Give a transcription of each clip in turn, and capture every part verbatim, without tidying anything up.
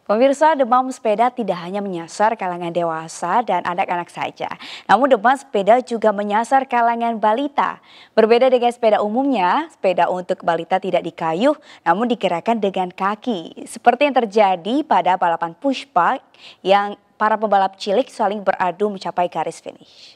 Pemirsa, demam sepeda tidak hanya menyasar kalangan dewasa dan anak-anak saja. Namun demam sepeda juga menyasar kalangan balita. Berbeda dengan sepeda umumnya, sepeda untuk balita tidak dikayuh namun digerakkan dengan kaki. Seperti yang terjadi pada balapan push bike yang para pembalap cilik saling beradu mencapai garis finish.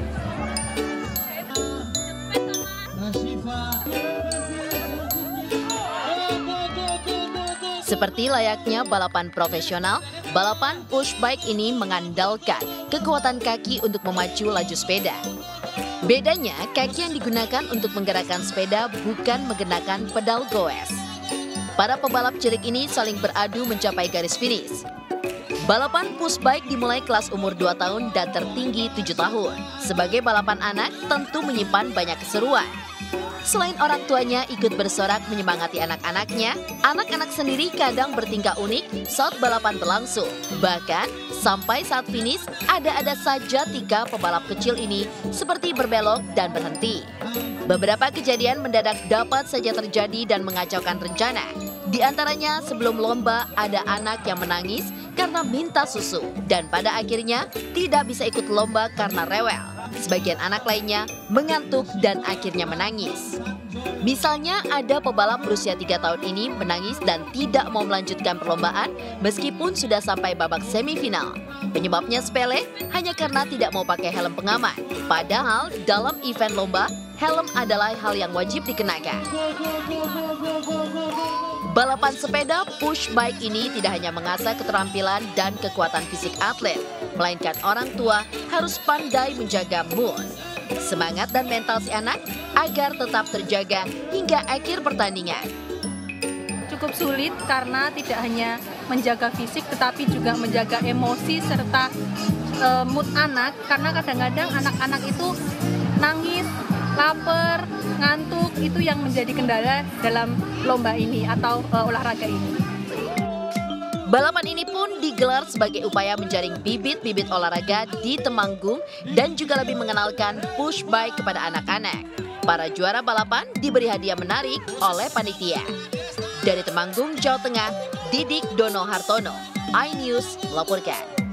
Seperti layaknya balapan profesional, balapan push bike ini mengandalkan kekuatan kaki untuk memacu laju sepeda. Bedanya, kaki yang digunakan untuk menggerakkan sepeda bukan menggunakan pedal goes. Para pembalap cilik ini saling beradu mencapai garis finish. Balapan push bike dimulai kelas umur dua tahun dan tertinggi tujuh tahun. Sebagai balapan anak, tentu menyimpan banyak keseruan. Selain orang tuanya ikut bersorak menyemangati anak-anaknya, anak-anak sendiri kadang bertingkah unik saat balapan berlangsung. Bahkan, sampai saat finish, ada-ada saja tiga pembalap kecil ini seperti berbelok dan berhenti. Beberapa kejadian mendadak dapat saja terjadi dan mengacaukan rencana. Di antaranya sebelum lomba ada anak yang menangis karena minta susu dan pada akhirnya tidak bisa ikut lomba karena rewel. Sebagian anak lainnya mengantuk dan akhirnya menangis. Misalnya ada pebalap berusia tiga tahun ini menangis dan tidak mau melanjutkan perlombaan meskipun sudah sampai babak semifinal. Penyebabnya sepele hanya karena tidak mau pakai helm pengaman. Padahal dalam event lomba, helm adalah hal yang wajib dikenakan. Balapan sepeda push bike ini tidak hanya mengasah keterampilan dan kekuatan fisik atlet, melainkan orang tua harus pandai menjaga mood, semangat dan mental si anak agar tetap terjaga hingga akhir pertandingan. Cukup sulit karena tidak hanya menjaga fisik tetapi juga menjaga emosi serta e, mood anak, karena kadang-kadang anak-anak itu nangis, lapar, ngantuk, itu yang menjadi kendala dalam lomba ini atau uh, olahraga ini. Balapan ini pun digelar sebagai upaya menjaring bibit-bibit olahraga di Temanggung dan juga lebih mengenalkan push bike kepada anak-anak. Para juara balapan diberi hadiah menarik oleh panitia. Dari Temanggung, Jawa Tengah, Didik Dono Hartono, iNews melaporkan.